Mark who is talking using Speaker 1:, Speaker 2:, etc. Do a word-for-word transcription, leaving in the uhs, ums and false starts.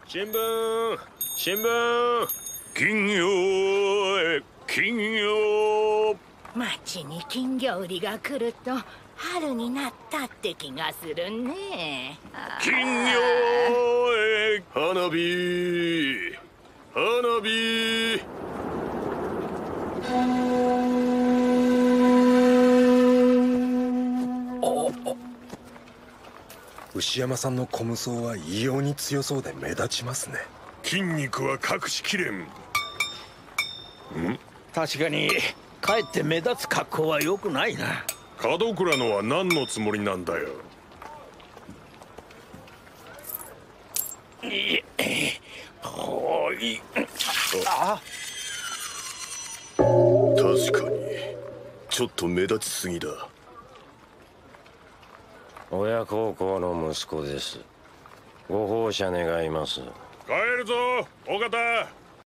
Speaker 1: 新聞新聞金魚へ金魚。
Speaker 2: 町に金魚売りが来ると春になったって気がするね。
Speaker 1: 金魚へ花火花火。
Speaker 3: 牛山さんの小無双は異様に強そうで目立ちますね。
Speaker 1: 筋肉は隠しきれん。ん
Speaker 4: 確かにかえって目立つ格好は良くないな。
Speaker 1: 門倉のは何のつもりなんだよ。
Speaker 4: あ、
Speaker 1: 確かにちょっと目立ちすぎだ。
Speaker 5: 親孝行の息子です。ご奉仕願います。
Speaker 1: 帰るぞ尾形。